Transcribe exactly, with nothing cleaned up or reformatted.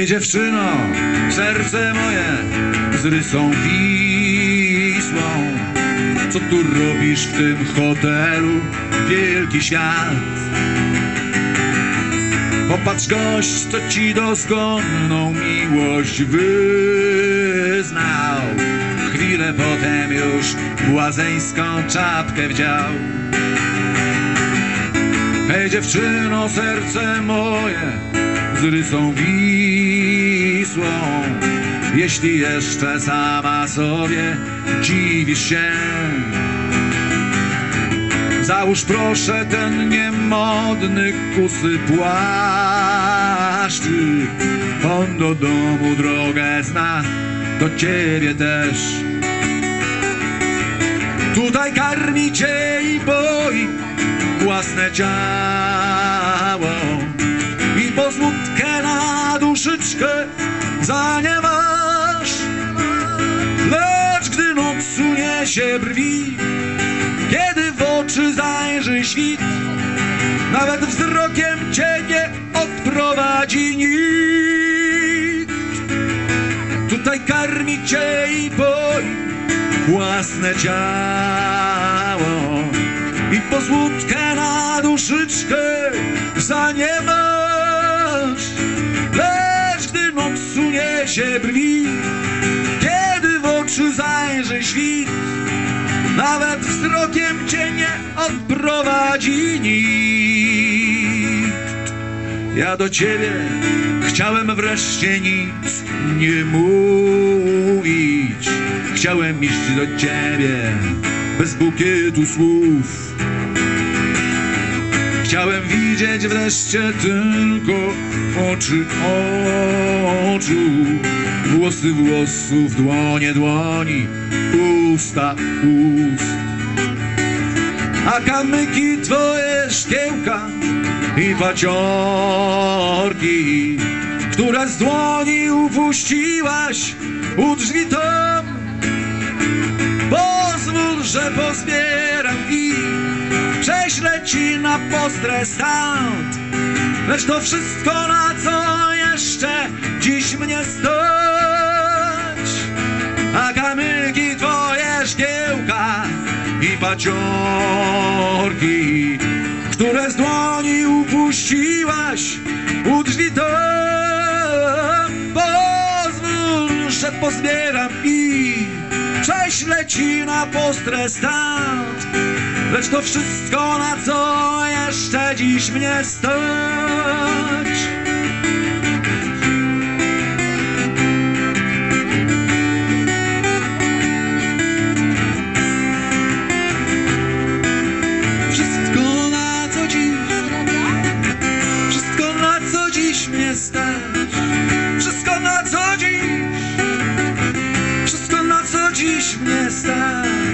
Hej dziewczyno, serce moje z rysą Wisłą, co tu robisz w tym hotelu, wielki świat? Popatrz gość, co ci doskonną miłość wyznał. Chwilę potem już błazeńską czapkę wdział. Hej dziewczyno, serce moje z rysą Wisłą, jeśli jeszcze sama sobie dziwisz się, załóż proszę ten niemodny kusy płaszczyk. On do domu drogę zna, do ciebie też. Tutaj karmi cię i boi własne ciało i po złódkę na duszyczkę za nie masz. Lecz gdy noc uniesie brwi, kiedy w oczy zajrzy świt, nawet wzrokiem cię nie odprowadzi nikt. Tutaj karmi cię i boi własne ciało i po złódkę na duszyczkę za nie masz. Lecz gdy noc uniesie brwi, kiedy w oczy zajrzy świt, nawet wzrokiem cię nie odprowadzi nikt. Ja do ciebie chciałem wreszcie nic nie mówić. Chciałem iść do ciebie bez bukietu słów. Chciałem widzieć wreszcie tylko oczy oczu, włosy włosów, dłonie dłoni, usta ust. A kamyki twoje szkiełka i paciorki, które z dłoni upuściłaś u drzwi tam, pozwól, że pozbieram i prześlę ci na postrę stąd. Lecz to wszystko, na co jeszcze dziś mnie stać. A kamyki twoje szkiełka i paciorki, które z dłoni upuściłaś u drzwi tam, pozwól, że pozbieram i prześlę ci na postrę stąd. Lecz to wszystko, na co jeszcze dziś mnie stać. Wszystko, na co dziś, wszystko, na co dziś mnie stać. Wszystko, na co dziś, wszystko, na co dziś mnie stać.